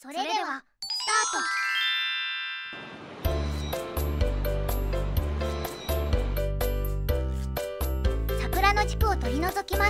それではスタート。桜の軸を取り除きます。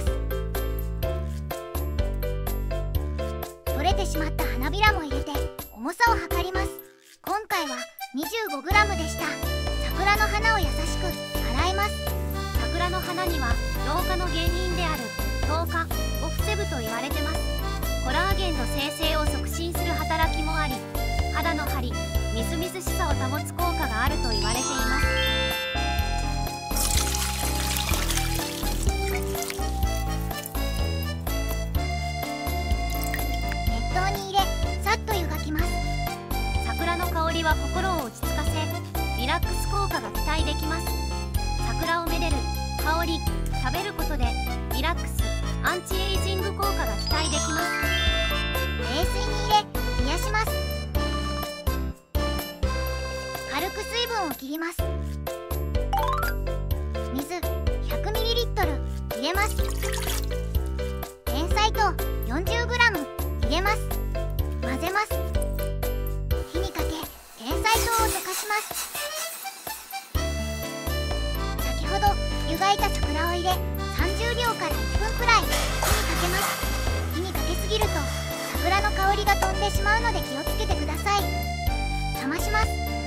取れてしまった花びらも入れて重さを測ります。今回は 25g でした。桜の花を優しく洗います。 桜の花には老化の原因である糖化を防ぐと言われてます。コラーゲンの生成を促進する働きもあり、肌の張り、みずみずしさを保つ効果があると言われています。 熱湯に入れ、さっと湯がきます。 桜の香りは心を落ち着かせ、リラックス効果が期待できます。桜をめでる、香り、食べることでリラックス、アンチエイジング効果が期待できます。 冷水に入れ、冷やします。軽く水分を切ります。水 100ml 入れます。てんさい糖 40g 入れます。混ぜます。火にかけ、てんさい糖を溶かします。先ほど湯がいた桜を入れ、30秒から1分くらい火にかけます。火にかけすぎると桜の香りが飛んでしまうので気をつけてください。冷まします。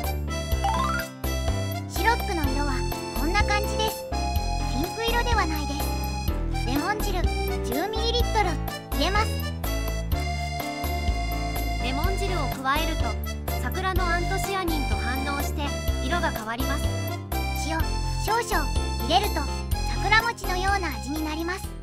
シロップの色はこんな感じです。ピンク色ではないです。レモン汁 10ml 入れます。 レモン汁を加えると桜のアントシアニンと反応して色が変わります。 塩少々入れると桜餅のような味になります。